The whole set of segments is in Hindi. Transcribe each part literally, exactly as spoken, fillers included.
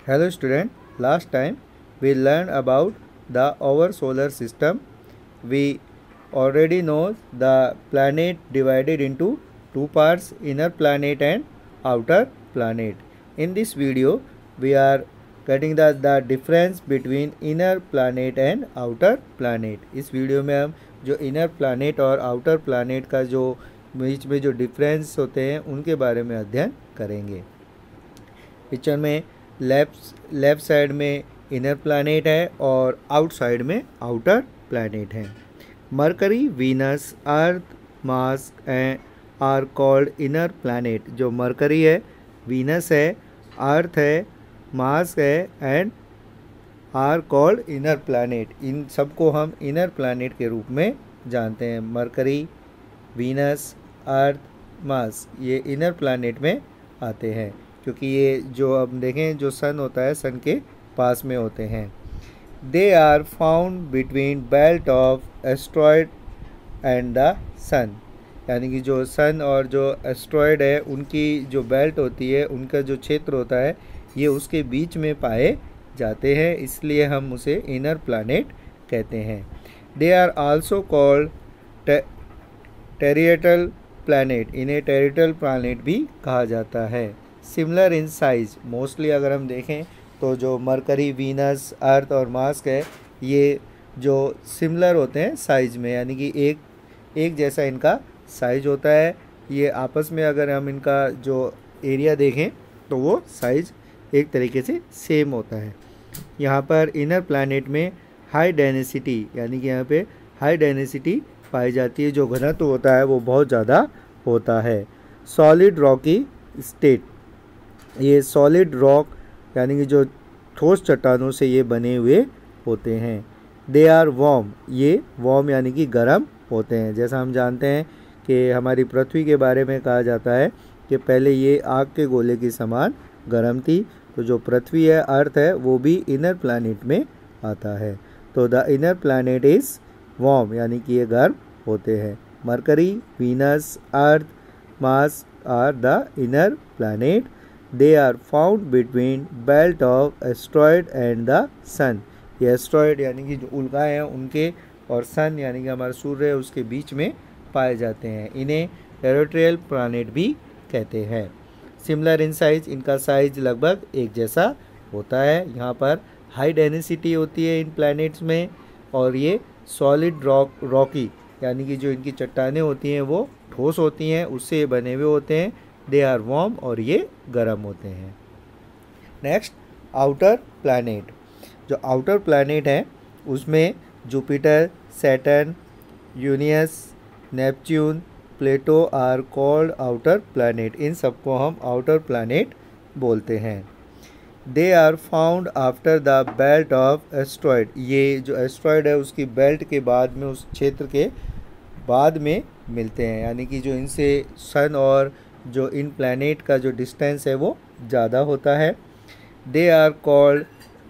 Hello student, last time we learned about the our solar system. We already know the planet divided into two parts, inner planet and outer planet. In this video we are getting the, the difference between inner planet and outer planet. इस वीडियो में हम जो inner planet और outer planet का जो बीच में जो डिफरेंस होते हैं उनके बारे में अध्ययन करेंगे। पिक्चर में लेफ्ट लेफ्ट साइड में इनर प्लैनेट है और आउट साइड में आउटर प्लैनेट है। Mercury, Venus, Earth, Mars and are called inner planet. जो मरकरी है, वीनस है, अर्थ है, मार्स है and are called inner planet. इन सबको हम इनर प्लैनेट के रूप में जानते हैं। मरकरी, वीनस, अर्थ, मार्स ये इनर प्लैनेट में आते हैं क्योंकि ये जो अब देखें जो सन होता है सन के पास में होते हैं। They are found between belt of asteroid and the sun, यानी कि जो सन और जो एस्ट्रॉयड है उनकी जो बेल्ट होती है, उनका जो क्षेत्र होता है ये उसके बीच में पाए जाते हैं, इसलिए हम उसे इनर प्लैनेट कहते हैं। They are also called terrestrial planet, इन्हें टेरिटल प्लैनेट भी कहा जाता है। सिमिलर इन साइज, मोस्टली अगर हम देखें तो जो मरकरी, वीनस, अर्थ और मार्स है ये जो सिमिलर होते हैं साइज़ में, यानी कि एक एक जैसा इनका साइज होता है। ये आपस में अगर हम इनका जो एरिया देखें तो वो साइज एक तरीके से सेम होता है। यहाँ पर इनर प्लैनेट में हाई डेंसिटी, यानी कि यहाँ पे हाई डेंसिटी पाई जाती है, जो घनत्व होता है वो बहुत ज़्यादा होता है। सॉलिड रॉकी स्टेट, ये सॉलिड रॉक यानी कि जो ठोस चट्टानों से ये बने हुए होते हैं। दे आर वार्म, ये वार्म यानी कि गर्म होते हैं। जैसा हम जानते हैं कि हमारी पृथ्वी के बारे में कहा जाता है कि पहले ये आग के गोले की समान गर्म थी, तो जो पृथ्वी है, अर्थ है, वो भी इनर प्लैनेट में आता है। तो the inner planet is warm, यानी कि ये गर्म होते हैं। Mercury, Venus, Earth, Mars are the inner planet. They are found between belt of asteroid and the sun, ये एस्ट्रॉयड यानी कि जो उल्काएँ हैं उनके और सन यानी कि हमारा सूर्य है उसके बीच में पाए जाते हैं। इन्हें टेरिटोरियल प्लैनेट भी कहते हैं। सिमिलर इन साइज, इनका साइज लगभग एक जैसा होता है। यहाँ पर हाई डेंसिटी होती है इन प्लैनेट्स में और ये सॉलिड रॉक रॉकी यानी कि जो इनकी चट्टानें होती हैं वो ठोस होती हैं, उससे बने हुए होते हैं। दे आर वार्म और ये गर्म होते हैं। Next, outer planet. जो आउटर प्लैनेट है उसमें Jupiter, Saturn, Uranus, Neptune, Pluto are called outer planet. इन सबको हम आउटर प्लैनेट बोलते हैं। They are found after the belt of asteroid, ये जो एस्ट्रॉयड है उसकी बेल्ट के बाद में, उस क्षेत्र के बाद में मिलते हैं, यानी कि जो इनसे सन और जो इन प्लैनेट का जो डिस्टेंस है वो ज़्यादा होता है। They are called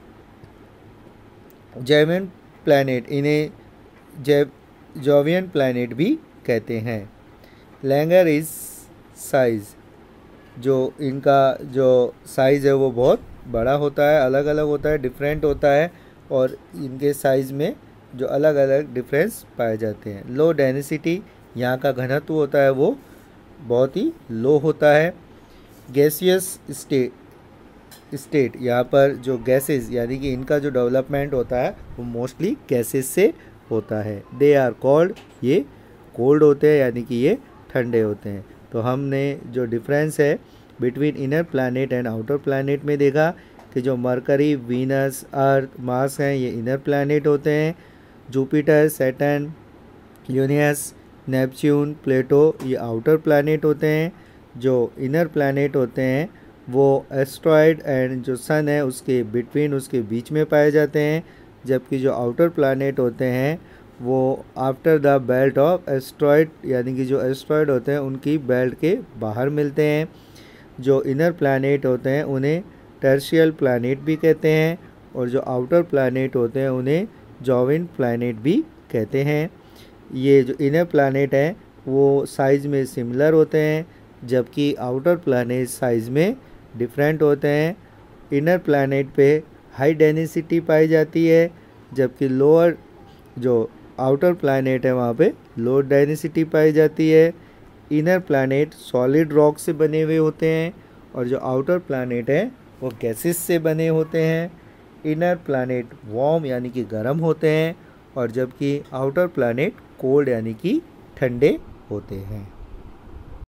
Jovian planet, इन्हें जैव जोवियन प्लैनेट भी कहते हैं। लैंगर इज साइज़, जो इनका जो साइज़ है वो बहुत बड़ा होता है, अलग अलग होता है, डिफरेंट होता है और इनके साइज़ में जो अलग अलग डिफरेंस पाए जाते हैं। लो डेंसिटी, यहाँ का घनत्व होता है वो बहुत ही लो होता है। गैसियस स्टेट स्टेट यहाँ पर जो गैसेस यानी कि इनका जो डेवलपमेंट होता है वो मोस्टली गैसेस से होता है। दे आर कोल्ड, ये कोल्ड होते हैं यानी कि ये ठंडे होते हैं। तो हमने जो डिफरेंस है between inner planet and outer planet में देखा कि जो मरकरी, वीनस, अर्थ, मार्स हैं ये इनर प्लैनेट होते हैं। Jupiter, Saturn, Uranus, Neptune, Pluto ये आउटर प्लैनेट होते हैं। जो इनर प्लैनेट होते हैं वो एस्ट्रॉयड एंड जो सन है उसके बिटवीन, उसके बीच में पाए जाते हैं, जबकि जो आउटर प्लैनेट होते हैं वो after the belt of asteroid यानी कि जो एस्ट्रॉयड होते हैं उनकी बेल्ट के बाहर मिलते हैं। जो इनर प्लैनेट होते हैं उन्हें टर्शियल प्लैनेट भी कहते हैं और जो आउटर प्लैनेट होते हैं उन्हें जोवियन प्लैनेट भी कहते हैं। ये जो इनर प्लैनेट है वो साइज़ में सिमिलर होते हैं, जबकि आउटर प्लैनेट साइज़ में डिफरेंट होते हैं इनर प्लैनेट पे हाई डेंसिटी पाई जाती है, जबकि लोअर जो आउटर प्लैनेट है वहाँ पे लो डेंसिटी पाई जाती है। इनर प्लैनेट सॉलिड रॉक से बने हुए होते हैं और जो आउटर प्लैनेट है वो गैसेस से बने होते हैं। इनर प्लैनेट वार्म यानी कि गर्म होते हैं और जबकि आउटर प्लैनेट कोल्ड यानी कि ठंडे होते हैं।